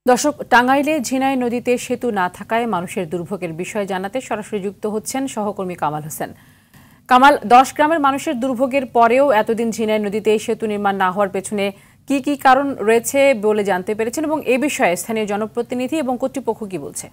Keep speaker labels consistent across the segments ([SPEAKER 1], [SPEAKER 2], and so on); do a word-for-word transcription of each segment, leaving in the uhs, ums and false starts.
[SPEAKER 1] দর্শক, টাঙ্গাইলে ঝিনাই নদীতে সেতু না থাকায় মানুষের দুর্ভোগের বিষয় জানাতে সরাসরি যুক্ত হচ্ছেন সহকর্মী কামাল হোসেন। কামাল, দশ গ্রামের মানুষের দুর্ভোগের পরেও এতদিন ঝিনাই নদীতে সেতু নির্মাণ না হওয়ার পেছনে কি কি কারণ রয়েছে বলে জানতে পেরেছেন এবং এ বিষয়ে স্থানীয় জনপ্রতিনিধি এবং কর্তৃপক্ষ কি বলছে?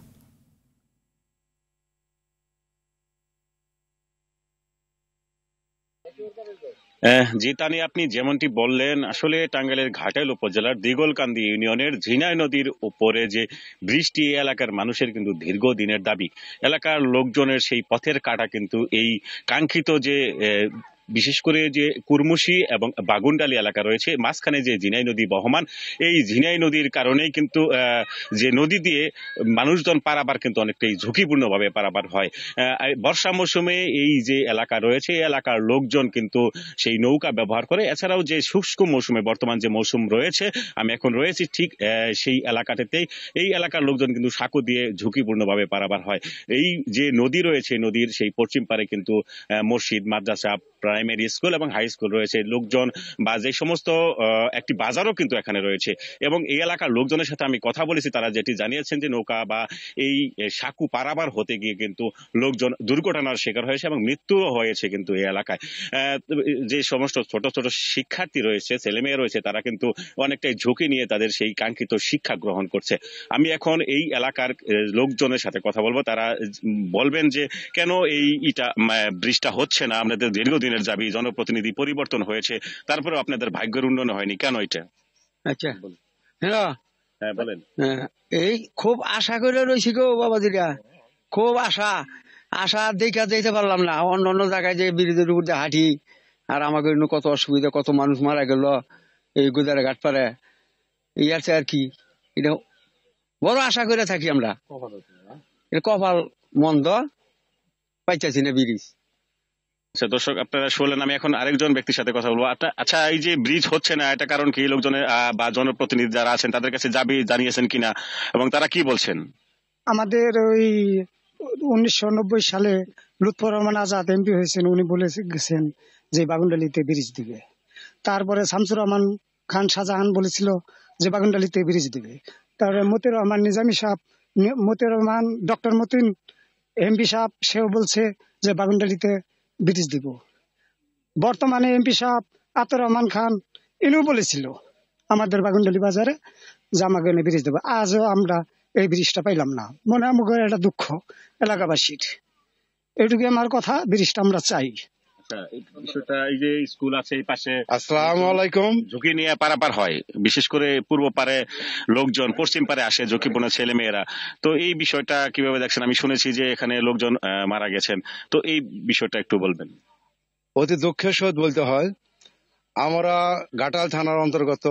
[SPEAKER 2] জি তানি, আপনি যেমনটি বললেন, আসলে টাঙ্গাইলের ঘাটাইল উপজেলার দিগলকান্দি ইউনিয়নের ঝিনাই নদীর উপরে যে বৃষ্টি এলাকার মানুষের কিন্তু দীর্ঘদিনের দাবি। এলাকার লোকজনের সেই পথের কাটা কিন্তু এই কাঙ্ক্ষিত যে বিশেষ করে যে কুরমুশি এবং বাগুনডালি এলাকা রয়েছে, মাঝখানে যে ঝিনাই নদী বহমান, এই ঝিনাই নদীর কারণেই কিন্তু যে নদী দিয়ে মানুষজন পারাবার কিন্তু অনেকটাই ঝুঁকিপূর্ণভাবে পারাবার হয়। বর্ষা মৌসুমে এই যে এলাকা রয়েছে, এই এলাকার লোকজন কিন্তু সেই নৌকা ব্যবহার করে। এছাড়াও যে শুষ্ক মৌসুমে বর্তমান যে মৌসুম রয়েছে, আমি এখন রয়েছি ঠিক সেই এলাকাটাতেই, এই এলাকার লোকজন কিন্তু সাঁকো দিয়ে ঝুঁকিপূর্ণভাবে পারাবার হয়। এই যে নদী রয়েছে, নদীর সেই পশ্চিম পারে কিন্তু মসজিদ, মাদ্রাসা, প্রাইমারি স্কুল এবং হাই স্কুল রয়েছে। লোকজন বা যে সমস্ত একটি বাজারও কিন্তু এখানে রয়েছে এবং এই এলাকার লোকজনের সাথে আমি কথা বলেছি, তারা যেটি জানিয়েছেন যে নৌকা বা এই সাঁকু পারাবার হতে গিয়ে কিন্তু লোকজন দুর্ঘটনার শিকার হয়েছে এবং মৃত্যুও হয়েছে কিন্তু এই এলাকায়। যে সমস্ত ছোট ছোট শিক্ষার্থী রয়েছে, ছেলেমেয়ে রয়েছে, তারা কিন্তু অনেকটাই ঝুঁকি নিয়ে তাদের সেই কাঙ্ক্ষিত শিক্ষা গ্রহণ করছে। আমি এখন এই এলাকার লোকজনের সাথে কথা বলবো, তারা বলবেন যে কেন এই ইটা ব্রিজটা হচ্ছে না। আপনাদের দীর্ঘদিনের দাবি, জনপ্রতিনিধি পরিবর্তন হয়েছে, তারপরে আপনাদের ভাগ্যের উন্নয়ন হয়নি, কেন এটা?
[SPEAKER 3] আচ্ছা, হ্যাঁ
[SPEAKER 2] হ্যাঁ বলেন।
[SPEAKER 3] এই খুব আশা করে রয়েছি গো বাবাজিরা, খুব আশা আশা দেখা যেতে পারলাম না। অন্য অন্য জায়গায় যে ব্রিজের উপর দিয়ে হাঁটি, আর আমাকে কত অসুবিধা, কত মানুষ মারা গেল এই গুদারে ঘাট পারে। এই আছে আর কি, এটা বড় আশা করে থাকি আমরা। এটা কপাল মন্দ, পাইতেছি না ব্রিজ।
[SPEAKER 2] আচ্ছা দর্শক, আপনারা শুনলেন। আমি এখন আরেকজন ব্যক্তির সাথে কথা বলবো। আচ্ছা, এই যে ব্রিজ হচ্ছে না, এটা কারণ কি? লোকজনের বা জনপ্রতিনিধি যারা আছেন তাদের কাছে দাবি জানিয়েছেন কিনা এবং তারা কি বলছেন?
[SPEAKER 4] আমাদের ওই উনিশশো নব্বই সালে লুৎফর রহমান আজাদ এমপি হয়েছেন, উনি বলে গেছেন যে বাগুনডালিতে ব্রিজ দিবে। তারপরে শামসুর রহমান খান শাহজাহান বলেছিল যে বাগুনডালিতে ব্রিজ দিবে। তারপরে মতিউর রহমান নিজামী সাহেব, মতিউর রহমান ডক্টর মতিন এমপি সাহেব, সেও বলছে যে বাগুনডালিতে ব্রিজ দিব। বর্তমানে এমপি সাহেব আতর রহমান খান, ইনিও বলেছিল আমাদের বাগুনডালি বাজারে যে আমাকে ব্রিজ দেবো। আজও আমরা এই ব্রিজটা পাইলাম না। মনে হয় একটা দুঃখ এলাকাবাসীর। এটুকু আমার কথা, ব্রিজটা আমরা চাই।
[SPEAKER 2] বিষয়টা এই যে স্কুল আছে এই পাশে,
[SPEAKER 5] আসসালামু আলাইকুম,
[SPEAKER 2] ঝুঁকি নিয়ে পারাপার হয়, বিশেষ করে পূর্ব পারে লোকজন পশ্চিম পারে আসে, ঝুঁকিপূর্ণ ছেলে মেয়েরা। তো এই বিষয়টা কিভাবে দেখছেন? আমি শুনেছি যে এখানে লোকজন মারা গেছেন, তো এই বিষয়টা একটু বলবেন।
[SPEAKER 5] অতি দুঃখের সহিত বলতে হয়, আমরা ঘাটাল থানার অন্তর্গত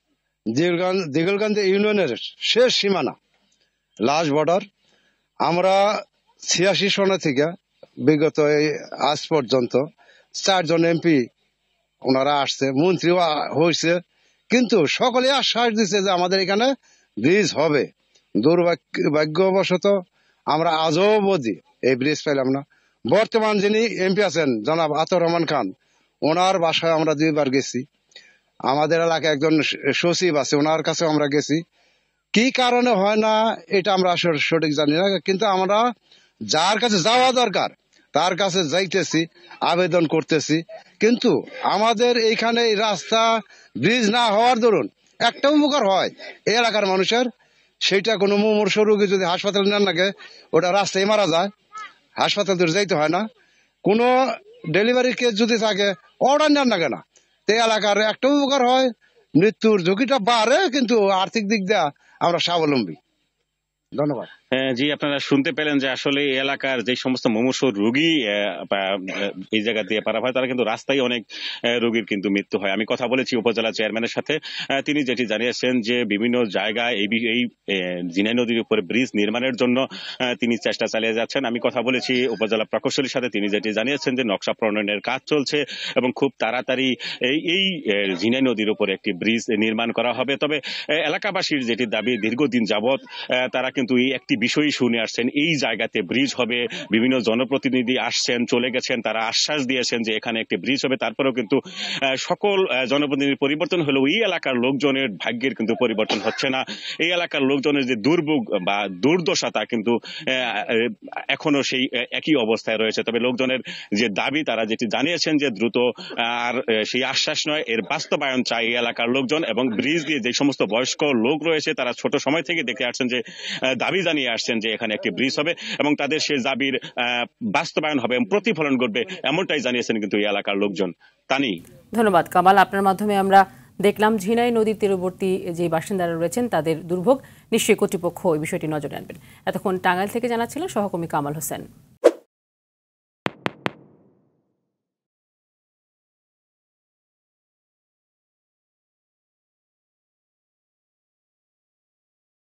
[SPEAKER 5] দিগলকান্দি ইউনিয়নের শেষ সীমানা, লাস্ট বর্ডার। আমরা ছিয়াশি সন থেকে বিগত আজ পর্যন্ত চারজন এমপি ওনারা আসছে, মন্ত্রীও হয়েছে, কিন্তু সকলে আশ্বাস দিচ্ছে যে আমাদের এখানে ব্রিজ হবে। দুর্ভাগ্যবশত আমরা আজও অবধি এই ব্রিজ পেলাম না। বর্তমান যিনি এমপি আছেন জনাব আতর রহমান খান, ওনার বাসায় আমরা দুইবার গেছি। আমাদের এলাকায় একজন সচিব আছে, ওনার কাছে আমরা গেছি। কি কারণে হয় না এটা আমরা সঠিক জানি না, কিন্তু আমরা যার কাছে যাওয়া দরকার তার কাছে যাইতেছি, আবেদন করতেছি। কিন্তু আমাদের এইখানে রাস্তা ব্রিজ না হওয়ার দরুন একটা উপকার হয় এই এলাকার মানুষের, সেইটা কোনো মুমূর্ষ রোগী যদি হাসপাতালে নেন নাকি, ওটা রাস্তায় মারা যায়, হাসপাতাল তো যাইতে হয় না। কোনো ডেলিভারি কেস যদি থাকে অর্ডার নেন না কেন, এই এলাকার একটা উপকার হয়, মৃত্যুর ঝুঁকিটা বাড়ে, কিন্তু আর্থিক দিক দিয়ে আমরা স্বাবলম্বী। ধন্যবাদ।
[SPEAKER 2] হ্যাঁ জি, আপনারা শুনতে পেলেন যে আসলে এই এলাকার যে সমস্ত মুমূর্ষ রোগী এই জায়গা দিয়ে পারা হয়, তারা কিন্তু রাস্তায় অনেক রোগীর কিন্তু মৃত্যু হয়। আমি কথা বলেছি উপজেলা চেয়ারম্যানের সাথে, তিনি যেটি জানিয়েছেন যে বিভিন্ন জায়গায় এই এই ঝিনাই নদীর উপরে ব্রিজ নির্মাণের জন্য তিনি চেষ্টা চালিয়ে যাচ্ছেন। আমি কথা বলেছি উপজেলা প্রকৌশলীর সাথে, তিনি যেটি জানিয়েছেন যে নকশা প্রণয়নের কাজ চলছে এবং খুব তাড়াতাড়ি এই এই ঝিনাই নদীর উপরে একটি ব্রিজ নির্মাণ করা হবে। তবে এলাকাবাসীর যেটি দাবি, দীর্ঘদিন যাবৎ তারা কিন্তু এই একটি বিষয়ই শুনে আসছেন। এই জায়গাতে ব্রিজ হবে, বিভিন্ন জনপ্রতিনিধি আসছেন, চলে গেছেন, তারা আশ্বাস দিয়েছেন যে এখানে একটি ব্রিজ হবে। তারপরেও কিন্তু সকল জনপ্রতিনিধির পরিবর্তন হলেও এই এলাকার লোকজনের ভাগ্যের কিন্তু পরিবর্তন হচ্ছে না। এই এলাকার লোকজনের যে দুর্ভোগ বা দুর্দশা তা কিন্তু এখনো সেই একই অবস্থায় রয়েছে। তবে লোকজনের যে দাবি, তারা যেটি জানিয়েছেন যে দ্রুত আর সেই আশ্বাস নয়, এর বাস্তবায়ন চাই এই এলাকার লোকজন। এবং ব্রিজ দিয়ে যে সমস্ত বয়স্ক লোক রয়েছে তারা ছোট সময় থেকে দেখে আসছেন যে দাবি জানিয়ে আসছেন যে এখানে একটি ব্রিজ হবে এবং তাদের সেই দাবির বাস্তবায়ন হবে এবং প্রতিফলন ঘটবে, এমনটাই জানিয়েছেন কিন্তু এই এলাকার লোকজন। তানি,
[SPEAKER 1] ধন্যবাদ কামাল। আপনার মাধ্যমে আমরা দেখলাম ঝিনাই নদীর তীরবর্তী যে বাসিন্দারা রয়েছেন তাদের দুর্ভোগ। নিশ্চয়ই কর্তৃপক্ষ ওই বিষয়টি নজরে আনবেন। এতক্ষণ টাঙ্গাইল থেকে জানাচ্ছিলেন সহকর্মী কামাল হোসেন।